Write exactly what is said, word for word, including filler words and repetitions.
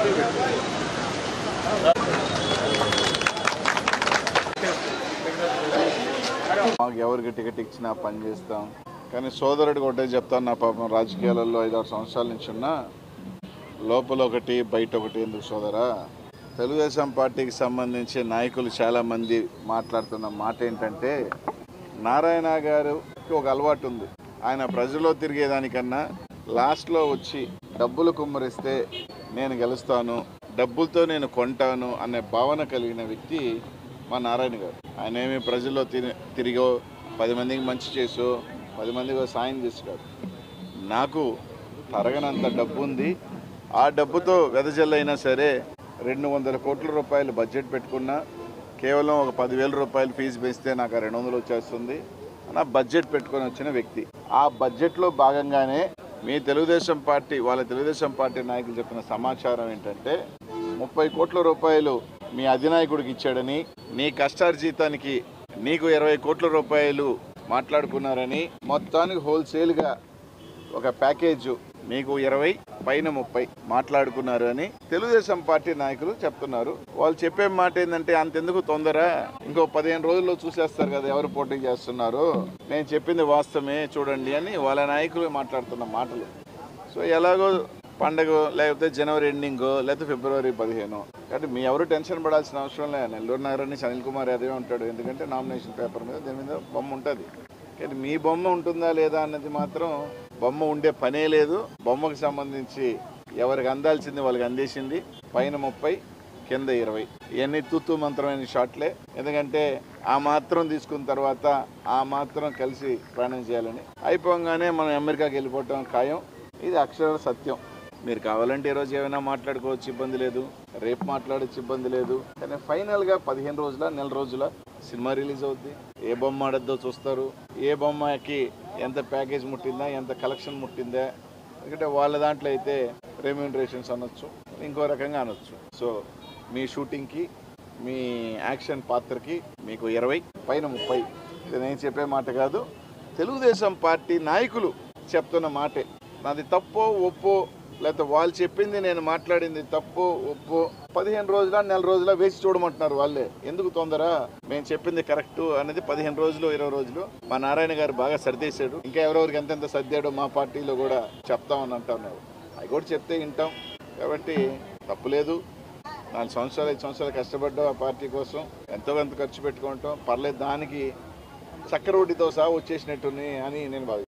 మాకు ఎవరికి టికెట్ ఇచ్చినా పని చేస్తాం. కానీ సోదరుడికి ఒకటే చెప్తాను, నా పాపం రాజకీయాలలో ఐదారు సంవత్సరాల నుంచి ఉన్నా, లోపల ఒకటి బయట ఒకటి ఎందుకు సోదరా. తెలుగుదేశం పార్టీకి సంబంధించి నాయకులు చాలామంది మాట్లాడుతున్న మాట ఏంటంటే, నారాయణ గారికి ఒక అలవాటు ఉంది, ఆయన ప్రజల్లో తిరిగేదానికన్నా లాస్ట్లో వచ్చి డబ్బులు కుమ్మరిస్తే నేను గెలుస్తాను, డబ్బులతో నేను కొంటాను అనే భావన కలిగిన వ్యక్తి మా నారాయణ గారు. ఆయన ఏమి ప్రజల్లో తిరి తిరిగో పది మందికి మంచి చేసో పది మందికి సాయం చేసాడు. నాకు తరగనంత డబ్బు ఉంది. ఆ డబ్బుతో వెదజల్లైనా సరే రెండు వందల కోట్ల రూపాయలు బడ్జెట్ పెట్టుకున్నా, కేవలం ఒక పదివేల రూపాయలు ఫీజు వేస్తే నాకు రెండు వందలు వచ్చేస్తుంది అన్న బడ్జెట్ పెట్టుకొని వచ్చిన వ్యక్తి. ఆ బడ్జెట్లో భాగంగానే మీ తెలుగుదేశం పార్టీ వాళ్ళ తెలుగుదేశం పార్టీ నాయకులు చెప్పిన సమాచారం ఏంటంటే, ముప్పై కోట్ల రూపాయలు మీ అధినాయకుడికి ఇచ్చాడని, నీ కష్టార్జితానికి నీకు ఇరవై కోట్ల రూపాయలు మాట్లాడుకున్నారని, మొత్తానికి హోల్సేల్గా ఒక ప్యాకేజ్ మీకు ఇరవై పైన ముప్పై మాట్లాడుకున్నారు అని తెలుగుదేశం పార్టీ నాయకులు చెప్తున్నారు. వాళ్ళు చెప్పే మాట ఏంటంటే, అంతెందుకు తొందర, ఇంకో పదిహేను రోజుల్లో చూసేస్తారు కదా ఎవరు పోటీ చేస్తున్నారు, నేను చెప్పింది వాస్తవమే చూడండి అని వాళ్ళ నాయకులు మాట్లాడుతున్న మాటలు. సో ఎలాగో పండగ లేకపోతే జనవరి ఎండింగో లేకపోతే ఫిబ్రవరి పదిహేను, కాబట్టి మీ ఎవరు టెన్షన్ పడాల్సిన అవసరం లేదు. నెల్లూరు నగరం నుంచి అనిల్ కుమార్ యాదవ్ ఉంటాడు, ఎందుకంటే నామినేషన్ పేపర్ మీద దీని మీద బొమ్మ ఉంటుంది. కానీ మీ బొమ్మ ఉంటుందా లేదా అన్నది మాత్రం బొమ్మ ఉండే పనే లేదు. బొమ్మకు సంబంధించి ఎవరికి అందాల్సింది వాళ్ళకి అందేసింది. పైన ముప్పై కింద ఇరవై, ఇవన్నీ తూతూ మంత్రమైన షాట్లే. ఎందుకంటే ఆ మాత్రం తీసుకున్న తర్వాత ఆ మాత్రం కలిసి ప్రయాణం చేయాలని, అయిపోగానే మనం అమెరికాకి వెళ్ళిపోవటం ఖాయం. ఇది అక్షర సత్యం. మీరు కావాలంటే ఈరోజు ఏమైనా మాట్లాడుకోవచ్చు, ఇబ్బంది లేదు, రేపు మాట్లాడచ్చు, ఇబ్బంది లేదు. కానీ ఫైనల్గా పదిహేను రోజుల నెల రోజుల సినిమా రిలీజ్ అవుద్ది. ఏ బొమ్మ ఆడద్దో చూస్తారు, ఏ బొమ్మకి ఎంత ప్యాకేజ్ ముట్టిందా, ఎంత కలెక్షన్ ముట్టిందా. ఎందుకంటే వాళ్ళ దాంట్లో అయితే రెమ్యూనరేషన్స్ అనొచ్చు, ఇంకో రకంగా అనొచ్చు. సో మీ షూటింగ్కి మీ యాక్షన్ పాత్రకి మీకు ఇరవై పైన ముప్పై, ఇది నేను చెప్పే మాట కాదు, తెలుగుదేశం పార్టీ నాయకులు చెప్తున్న మాటే. నాది తప్పో ఒప్పో లేకపోతే వాళ్ళు చెప్పింది నేను మాట్లాడింది తప్పు ఒప్పు పదిహేను రోజుల నెల రోజుల వేసి చూడమంటున్నారు వాళ్ళే. ఎందుకు తొందర, మేము చెప్పింది కరెక్ట్ అనేది పదిహేను రోజులు ఇరవై రోజులు మా నారాయణ గారు బాగా సర్దేశాడు. ఇంకా ఎవరెవరికి ఎంతెంత సర్దాడో మా పార్టీలో కూడా చెప్తామని అంటున్నారు. అవి కూడా చెప్తే వింటాం. కాబట్టి తప్పులేదు. నాలుగు సంవత్సరాలు ఐదు సంవత్సరాలు కష్టపడ్డాం ఆ పార్టీ కోసం, ఎంతో కొంత ఖర్చు పెట్టుకుంటాం, పర్లేదు. దానికి చక్కెర వడ్డీతో సహా వచ్చేసినట్టుని అని నేను భావిస్తాను.